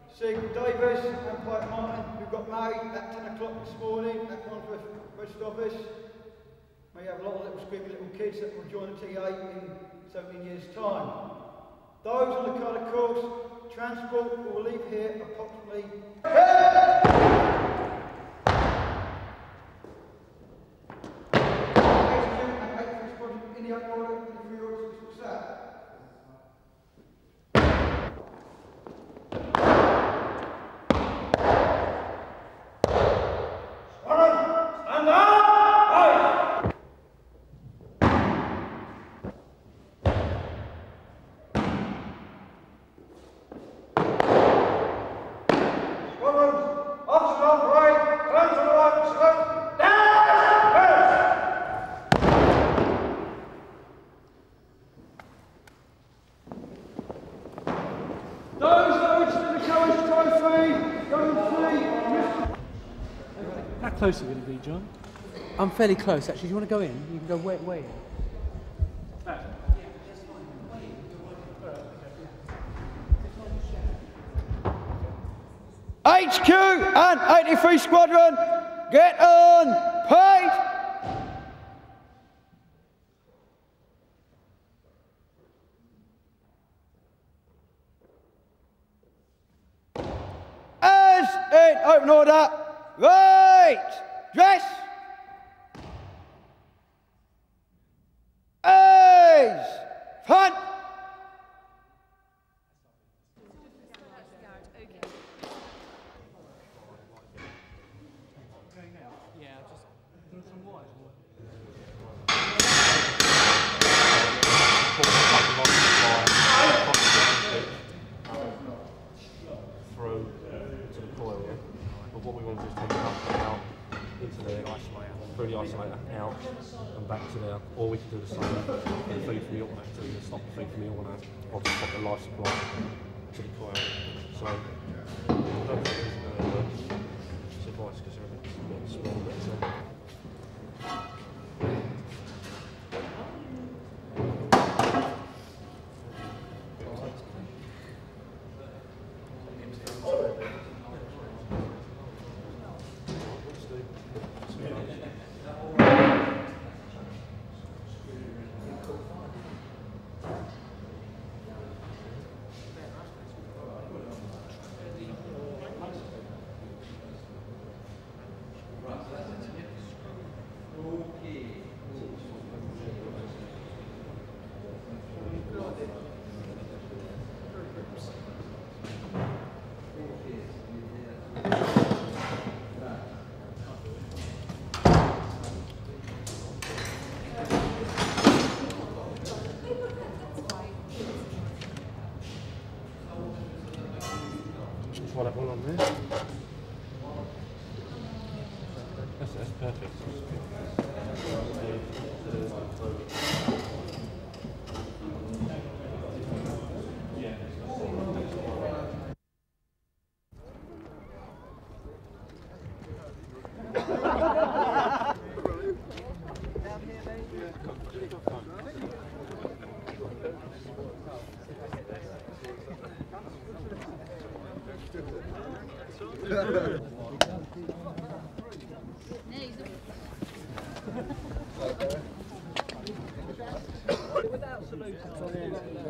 Sig Davis and Pipe Martin, who got married at 10 o'clock this morning at Wandsworth Post Office. May have a lot of little screaming little kids that will join the TA in 17 years' time. Those on the colour course, transport will leave here approximately. In the order, in the free orders, set. How close are you going to be, John? I'm fairly close, actually. Do you want to go in? You can go way in. HQ and 83 Squadron, get on page! As in open order, right, dress, A's, front. Through to the coil, yeah? But what we want to do is take it up and out into there, through the isolator, out and back to there. Or we can do the same and feed from the alternator to stop the feed from the alternator, or to stop the life supply to the coil. So, don't think it's going to suffice because they're a bit small, but try that one on there. That's perfect. Without saluting.